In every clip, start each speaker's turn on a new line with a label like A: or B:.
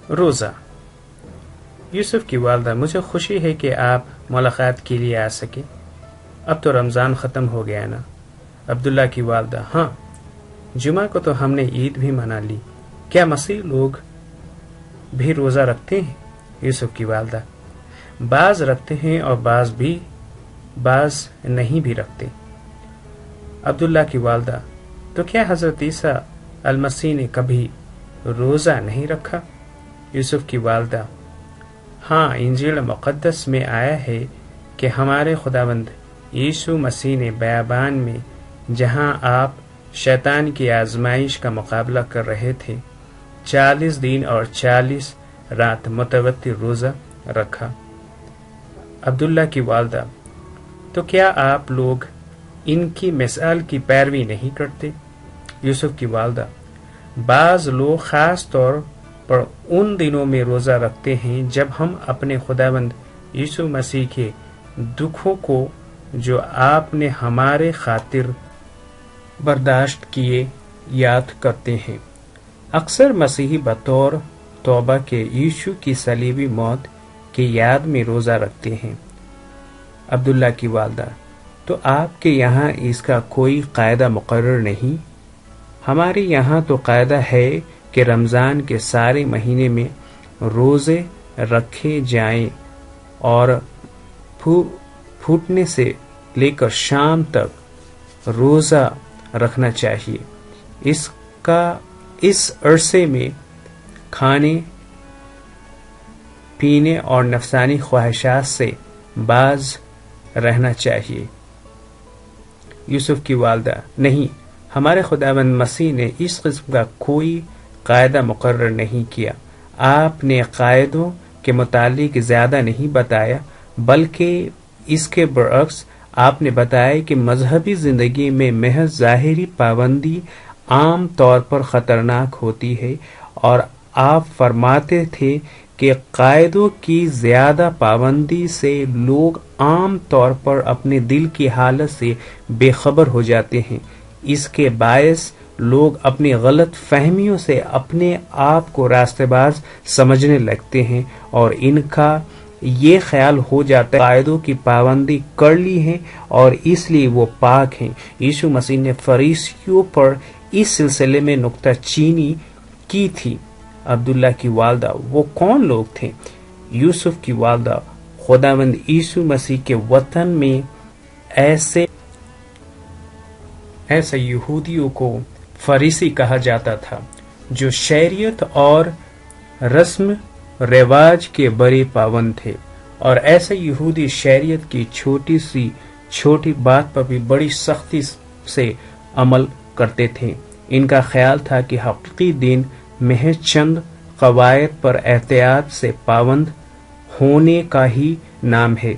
A: روزہ۔ یوسف کی والدہ: مجھے خوشی ہے کہ آپ ملاقات کے لیے آ سکے، اب تو رمضان ختم ہو گیا نا؟ عبداللہ کی والدہ: ہاں، جمعہ کو تو ہم نے عید بھی منا لی، کیا مسیح لوگ بھی روزہ رکھتے ہیں؟ یوسف کی والدہ: بعض رکھتے ہیں اور بعض نہیں بھی رکھتے۔ عبداللہ کی والدہ: تو کیا حضرت عیسیٰ المسیح نے کبھی روزہ نہیں رکھا؟ یوسف کی والدہ: ہاں، انجیل مقدس میں آیا ہے کہ ہمارے خداوند یسوع مسیح نے بیابان میں جہاں آپ شیطان کی آزمائش کا مقابلہ کر رہے تھے 40 دن اور 40 رات متواتر روزہ رکھا۔ عبداللہ کی والدہ: تو کیا آپ لوگ ان کی مثال کی پیروی نہیں کرتے؟ یوسف کی والدہ: بعض لوگ خاص طور پر ان دنوں میں روزہ رکھتے ہیں جب ہم اپنے خداوند یسوع مسیح کے دکھوں کو جو آپ نے ہمارے خاطر برداشت کیے یاد کرتے ہیں۔ اکثر مسیحی بطور توبہ کے یسوع کی صلیبی موت کی یاد میں روزہ رکھتے ہیں۔ عبداللہ کی والدہ: تو آپ کے یہاں اس کا کوئی قاعدہ مقرر نہیں؟ ہمارے یہاں تو قاعدہ ہے کہ رمضان کے سارے مہینے میں روزے رکھے جائیں اور پھوٹنے سے لے کر شام تک روزہ رکھنا چاہیے۔ اس عرصے میں کھانے پینے اور نفسانی خواہشات سے باز رہنا چاہیے۔ یوسف کی والدہ: نہیں، ہمارے خداوند مسیح نے اس قسم کا کوئی قاعدہ مقرر نہیں کیا۔ آپ نے قاعدوں کے متعلق زیادہ نہیں بتایا، بلکہ اس کے برعکس آپ نے بتایا کہ مذہبی زندگی میں محض ظاہری پابندی عام طور پر خطرناک ہوتی ہے، اور آپ فرماتے تھے کہ قاعدوں کی زیادہ پابندی سے لوگ عام طور پر اپنے دل کی حالت سے بے خبر ہو جاتے ہیں۔ اس کے باعث لوگ اپنی غلط فہمیوں سے اپنے آپ کو راستہ باز سمجھنے لگتے ہیں اور ان کا یہ خیال ہو جاتا ہے قاعدوں کی پابندی کر لی ہے اور اس لیے وہ پاک ہیں۔ یسوع مسیح نے فریسیوں پر اس سلسلے میں نکتہ چینی کی تھی۔ عبداللہ کی والدہ: وہ کون لوگ تھے؟ یوسف کی والدہ: خداوند یسوع مسیح کے وطن میں ایسے یہودیوں کو فریسی کہا جاتا تھا جو شریعت اور رسم رواج کے بڑے پابند تھے، اور ایسے یہودی شریعت کی چھوٹی بات پر بھی بڑی سختی سے عمل کرتے تھے۔ ان کا خیال تھا کہ حقیقی دین محض چند قواعد پر احتیاط سے پابند ہونے کا ہی نام ہے۔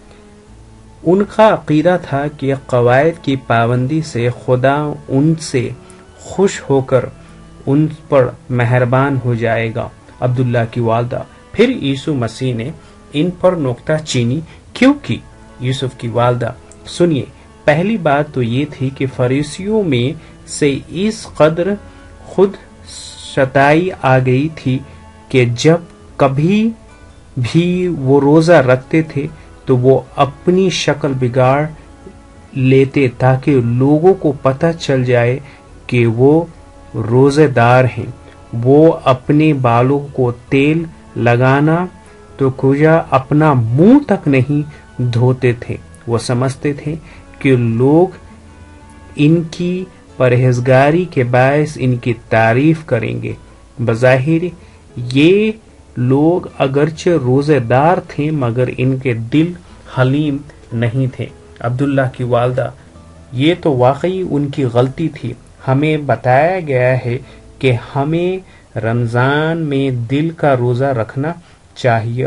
A: ان کا عقیدہ تھا کہ قواعد کی پابندی سے خدا ان سے خوش ہو کر ان پر مہربان ہو جائے گا۔ عبداللہ کی والدہ: پھر یسوع مسیح نے ان پر نکتہ چینی کیوں کی؟ یوسف کی والدہ: سنیے، پہلی بات تو یہ تھی کہ فریسیوں میں سے اس قدر خود ستائی آ گئی تھی کہ جب کبھی بھی وہ روزہ رکھتے تھے تو وہ اپنی شکل بگاڑ لیتے تاکہ لوگوں کو پتہ چل جائے کہ وہ روزے دار ہیں۔ وہ اپنے بالوں کو تیل لگانا تو کجا اپنا منہ تک نہیں دھوتے تھے۔ وہ سمجھتے تھے کہ لوگ ان کی پرہیزگاری کے باعث ان کی تعریف کریں گے۔ بظاہر یہ لوگ اگرچہ روزے دار تھے مگر ان کے دل حلیم نہیں تھے۔ عبداللہ کی والدہ: یہ تو واقعی ان کی غلطی تھی۔ ہمیں بتایا گیا ہے کہ ہمیں رمضان میں دل کا روزہ رکھنا چاہیے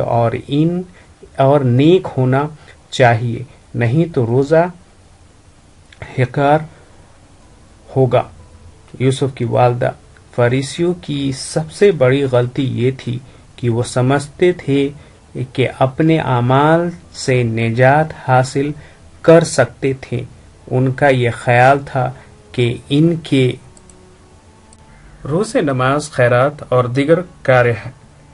A: اور نیک ہونا چاہیے، نہیں تو روزہ بیکار ہوگا۔ یوسف کی والدہ: فریسیوں کی سب سے بڑی غلطی یہ تھی کہ وہ سمجھتے تھے کہ اپنے اعمال سے نجات حاصل کر سکتے تھے۔ ان کا یہ خیال تھا کہ ان کے روزے، نماز، خیرات اور دیگر کار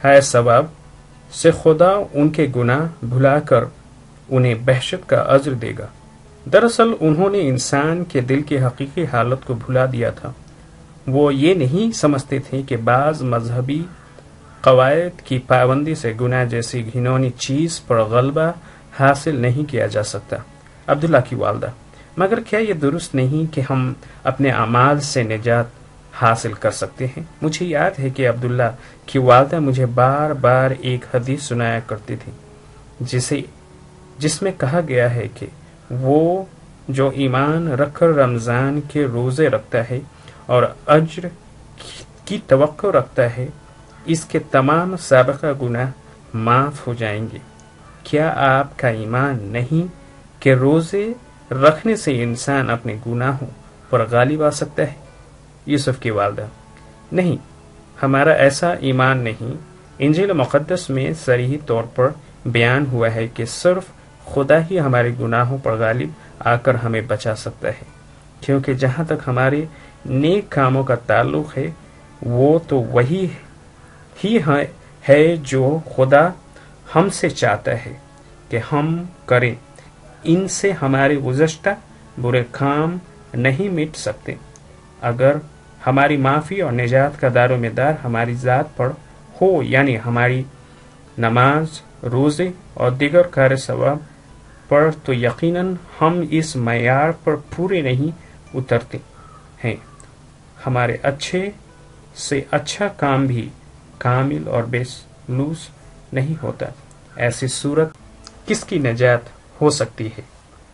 A: है सवाब से खुदा उनके गुनाह भुलाकर उन्हें बहशत का अज्र देगा। दरअसल उन्होंने इंसान के दिल की हकीकी हालत को भुला दिया था। वो ये नहीं समझते थे कि बाज मजहबी कवायद की पाबंदी से गुनाह जैसी घिनौनी चीज पर गलबा हासिल नहीं किया जा सकता। अब्दुल्ला की वालदा, मगर क्या ये दुरुस्त नहीं कि हम अपने अमाल से निजात हासिल कर सकते हैं? मुझे याद है कि अब्दुल्ला की वालदा मुझे बार बार एक हदीस सुनाया करती थी जिसमें कहा गया है कि वो जो ईमान रखकर रमजान के रोजे रखता है और अज्र की तवक्को रखता है, इसके तमाम साबिक़ा गुनाह माफ हो जाएंगे। क्या आपका ईमान नहीं कि रोजे रखने से इंसान अपने गुनाहों पर गालिब आ सकता है? यूसुफ की वालदा, नहीं, हमारा ऐसा ईमान नहीं। इंजील मुक़द्दस में सरीही तौर पर बयान हुआ है कि सिर्फ खुदा ही हमारे गुनाहों पर गालिब आकर हमें बचा सकता है, क्योंकि जहाँ तक हमारे नेक कामों का ताल्लुक है वो तो वही ही है जो खुदा हमसे चाहता है कि हम करें। इनसे हमारे गुज़श्ता बुरे काम नहीं मिट सकते। अगर हमारी माफ़ी और निजात का दारोमदार हमारी ज़ात पर हो, यानी हमारी नमाज, रोज़े और दीगर कार्य सवाब पर, तो यकीनन हम इस मयार पर पूरे नहीं उतरते हैं। हमारे अच्छे से अच्छा काम भी कामिल और बेलूस नहीं होता। ऐसी सूरत किसकी निजात हो सकती है?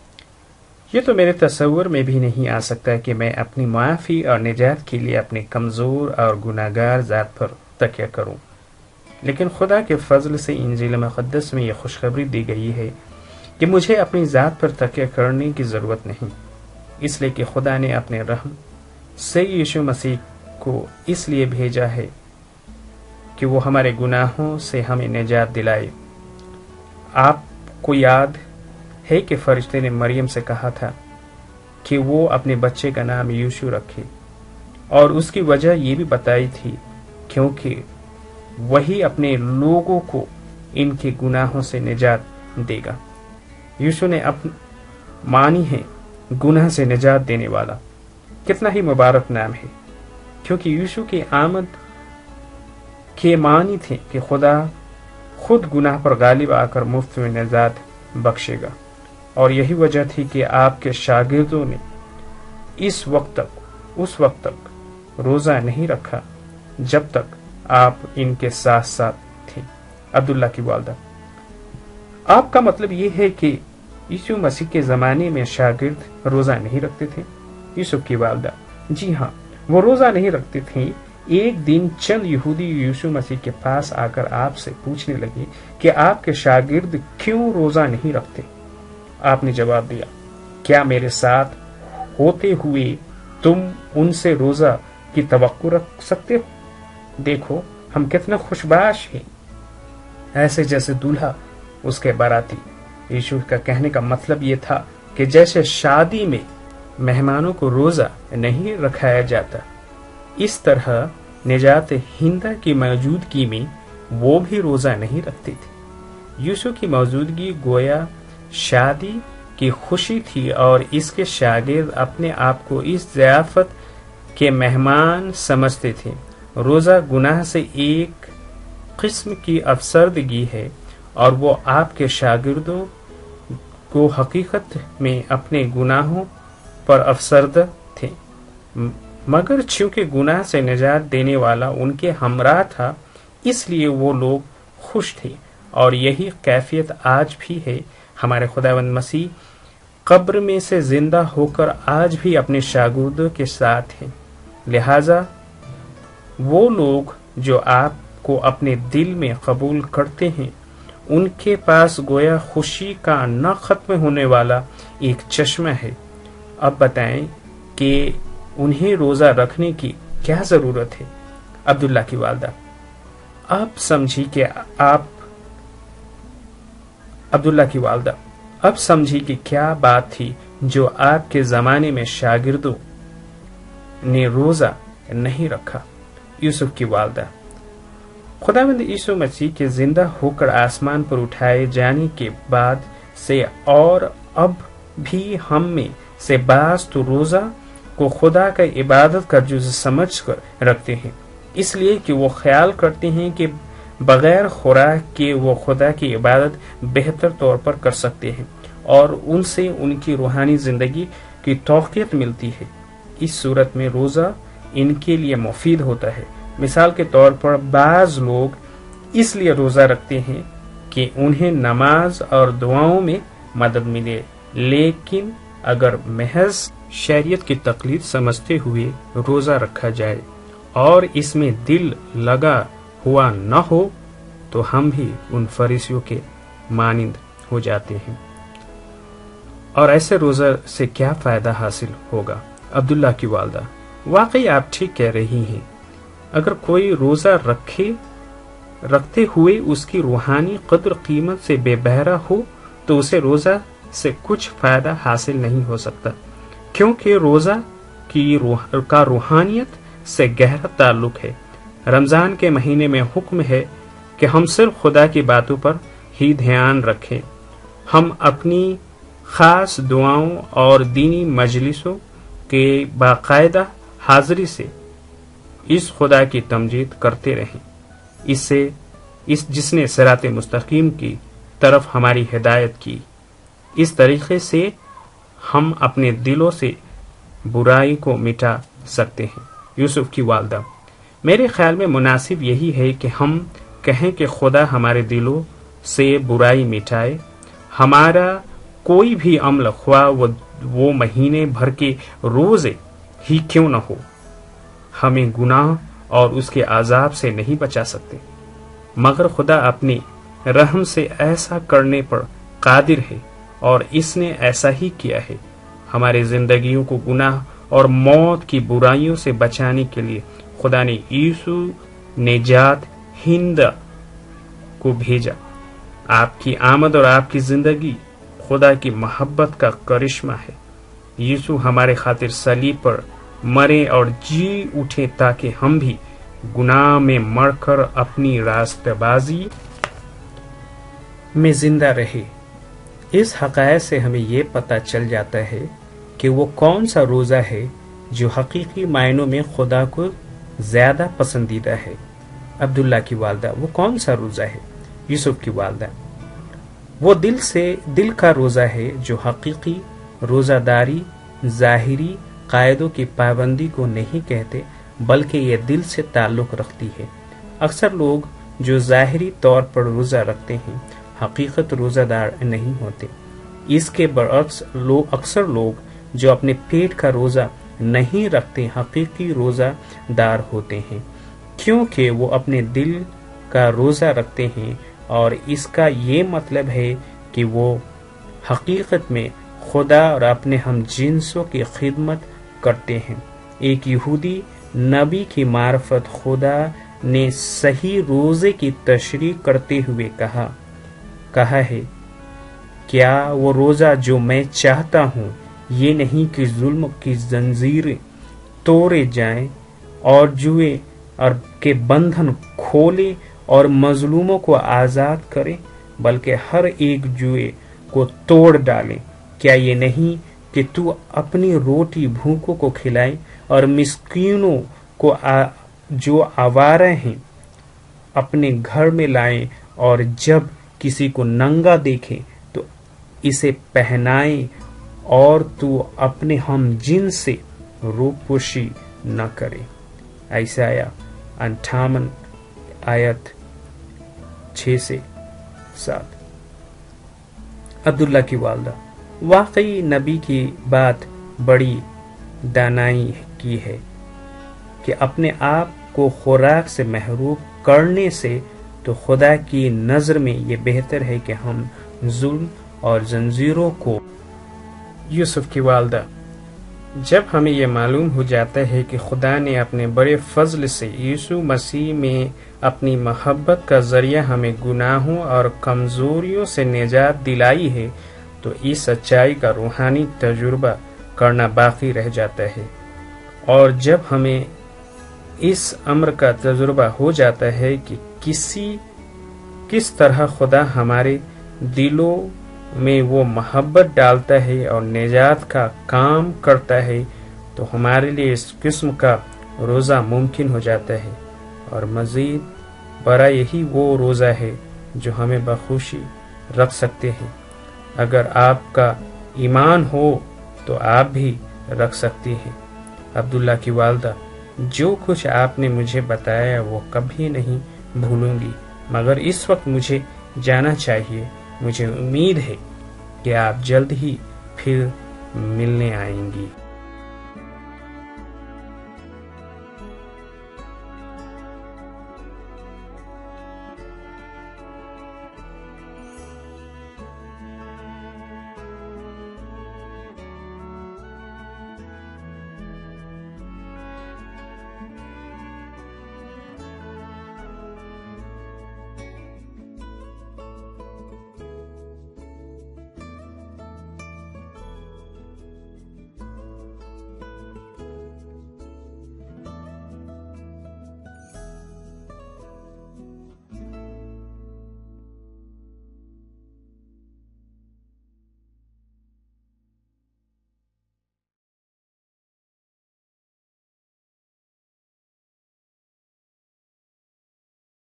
A: ये तो मेरे तस्वुर में भी नहीं आ सकता कि मैं अपनी माफ़ी और निजात के लिए अपने कमज़ोर और गुनाहगार ज़ात पर तकिया करूं। लेकिन खुदा के फजल से इंजील मुक़द्दस में यह खुशखबरी दी गई है कि मुझे अपनी ज़ात पर तकिया करने की ज़रूरत नहीं, इसलिए कि खुदा ने अपने रहम से यीशु मसीह को इसलिए भेजा है कि वो हमारे गुनाहों से हमें निजात दिलाए। आपको याद है कि फरिश्ते ने मरियम से कहा था कि वो अपने बच्चे का नाम यीशु रखे, और उसकी वजह ये भी बताई थी क्योंकि वही अपने लोगों को इनके गुनाहों से निजात देगा। यीशु ने मानी है गुनाह से निजात देने वाला। कितना ही मुबारक नाम है, क्योंकि यीशु की आमद के मानी थे कि खुदा खुद गुनाह पर गालिब आकर मुफ्त में निजात बख्शेगा। और यही वजह थी कि आपके शागिर्दों ने उस वक्त तक रोज़ा नहीं रखा जब तक आप इनके साथ साथ थे। अब्दुल्ला की वालदा, आपका मतलब ये है कि यीशु मसीह के ज़माने में शागिर्द रोज़ा नहीं रखते थे? यूसुफ की वालदा, जी हाँ, वो रोज़ा नहीं रखते थे। एक दिन चंद यहूदी यीशु मसीह के पास आकर आपसे पूछने लगे कि आपके शागिर्द क्यों रोज़ा नहीं रखते? आपने जवाब दिया, क्या मेरे साथ होते हुए तुम उनसे रोज़ा की तवक्को रख सकते हो? देखो हम कितना खुशबाश हैं, ऐसे जैसे दूल्हा उसके बाराती। यीशु का कहने का मतलब ये था कि जैसे शादी में मेहमानों को रोज़ा नहीं रखाया जाता, इस तरह निजात हिंदा की मौजूदगी में वो भी रोज़ा नहीं रखते थे। यीशु की मौजूदगी गोया शादी की खुशी थी, और इसके शागिर्द अपने आप को इस ज़ियाफ़त के मेहमान समझते थे। रोज़ा गुनाह से एक किस्म की अफसरदगी है, और वो आपके शागिर्दों को हकीकत में अपने गुनाहों पर अफसरदा थे। मगर चूंकि गुनाह से निजात देने वाला उनके हमरा था, इसलिए वो लोग खुश थे। और यही कैफियत आज भी है। हमारे खुदावंद मसीह कब्र में से जिंदा होकर आज भी अपने शागिर्दों के साथ हैं। लिहाजा वो लोग जो आपको अपने दिल में कबूल करते हैं, उनके पास गोया खुशी का न खत्म होने वाला एक चश्मा है। अब बताएं कि उन्हें रोज़ा रखने की क्या ज़रूरत है? अब्दुल्ला की वालदा, अब समझी कि क्या बात थी जो आपके ज़माने में शागिर्दों ने रोज़ा नहीं रखा। यूसुफ की वालदा, खुदावंद यीशु मसीह के जिंदा होकर आसमान पर उठाए जाने के बाद से और अब भी हम में से बास तो रोजा को खुदा का इबादत का जुज़ समझ कर रखते हैं, इसलिए कि वो ख्याल करते हैं कि बगैर खुराक के वो खुदा की इबादत बेहतर तौर पर कर सकते हैं और उनसे उनकी रूहानी जिंदगी की तौक़ीयत मिलती है। इस सूरत में रोजा इनके लिए मुफीद होता है। मिसाल के तौर पर बाज लोग इसलिए रोजा रखते हैं कि उन्हें नमाज और दुआओं में मदद मिले, लेकिन अगर महज शरीयत की तकलीद समझते हुए रोजा रखा जाए और इसमें दिल लगा हुआ न हो तो हम भी उन फरीसियों के मानिंद हो जाते हैं। और ऐसे रोजा से क्या फायदा हासिल होगा? अब्दुल्ला की वालदा: वाकई आप ठीक कह रही हैं। अगर कोई रोजा रखते हुए उसकी रूहानी कद्र कीमत से बेबहरा हो तो उसे रोजा से कुछ फायदा हासिल नहीं हो सकता, क्योंकि रोजा का रूहानियत से गहरा ताल्लुक है। रमजान के महीने में हुक्म है कि हम सिर्फ खुदा की बातों पर ही ध्यान रखें। हम अपनी खास दुआओं और दीनी मजलिसों के बाकायदा हाजिरी से इस खुदा की तमजीद करते रहें, जिसने सिराते मुस्तकीम की तरफ हमारी हिदायत की। इस तरीके से हम अपने दिलों से बुराई को मिटा सकते हैं। यूसुफ की वालदा: मेरे ख्याल में मुनासिब यही है कि हम कहें कि खुदा हमारे दिलों से बुराई मिटाए। हमारा कोई भी अमल, ख्वाह वो महीने भर के रोजे ही क्यों न हो, हमें गुनाह और उसके आजाब से नहीं बचा सकते, मगर खुदा अपने रहम से ऐसा करने पर कादिर है और इसने ऐसा ही किया है। हमारे जिंदगियों को गुनाह और मौत की बुराइयों से बचाने के लिए खुदा ने यीशु निजात हिंद को भेजा। आपकी आमद और आपकी जिंदगी खुदा की मोहब्बत का करिश्मा है। यीशु हमारे खातिर सलीब पर मरे और जी उठे ताकि हम भी गुनाह में मरकर अपनी रास्तबाजी में जिंदा रहे। इस हक़ायक़ से हमें ये पता चल जाता है कि वो कौन सा रोज़ा है जो हकीकी मायनों में खुदा को ज़्यादा पसंदीदा है। अब्दुल्ला की वालदा: वो कौन सा रोज़ा है? यूसुफ की वालदा: वो दिल का रोज़ा है जो हकीकी रोज़ादारी ज़ाहिरी कायदों की पाबंदी को नहीं कहते, बल्कि ये दिल से ताल्लुक़ रखती है। अक्सर लोग जो ज़ाहिरी तौर पर रोज़ा रखते हैं हकीकत रोज़ादार नहीं होते। इसके बरअक्स अक्सर लोग जो अपने पेट का रोज़ा नहीं रखते हकीकी रोज़ादार होते हैं, क्योंकि वो अपने दिल का रोज़ा रखते हैं और इसका ये मतलब है कि वो हकीकत में खुदा और अपने हम जिन्सों की खिदमत करते हैं। एक यहूदी नबी की मार्फत खुदा ने सही रोज़े की तशरीह करते हुए कहा है, क्या वो रोज़ा जो मैं चाहता हूँ ये नहीं कि जुल्म की जंजीरें तोड़े जाएं और जुए और के बंधन खोले और मजलूमों को आज़ाद करें, बल्कि हर एक जुए को तोड़ डालें। क्या ये नहीं कि तू अपनी रोटी भूखों को खिलाए और मिस्कीनों को जो आवारा हैं अपने घर में लाए, और जब किसी को नंगा देखे तो इसे पहनाए, और तू अपने हम जिन्स से रूपोशी न करे। ईसाया 58 आयत 6 से 7। अब्दुल्ला की वालदा: वाकई नबी की बात बड़ी दानाई की है कि अपने आप को खुराक से महरूम करने से तो खुदा की नज़र में ये बेहतर है कि हम जुल्म और जंजीरों को। यूसुफ की वालदा: जब हमें यह मालूम हो जाता है कि खुदा ने अपने बड़े फजल से यीशु मसीह में अपनी मोहब्बत का जरिया हमें गुनाहों और कमजोरियों से निजात दिलाई है, तो इस सच्चाई का रूहानी तजुर्बा करना बाकी रह जाता है। और जब हमें इस अम्र का तजुर्बा हो जाता है कि किस तरह खुदा हमारे दिलों में वो मोहब्बत डालता है और निजात का काम करता है, तो हमारे लिए इस किस्म का रोज़ा मुमकिन हो जाता है। और मज़ीद बड़ा यही वो रोज़ा है जो हमें बखुशी रख सकते हैं। अगर आपका ईमान हो तो आप भी रख सकती हैं। अब्दुल्ला की वालदा, जो कुछ आपने मुझे बताया वो कभी नहीं भूलूंगी, मगर इस वक्त मुझे जाना चाहिए। मुझे उम्मीद है कि आप जल्द ही फिर मिलने आएंगी।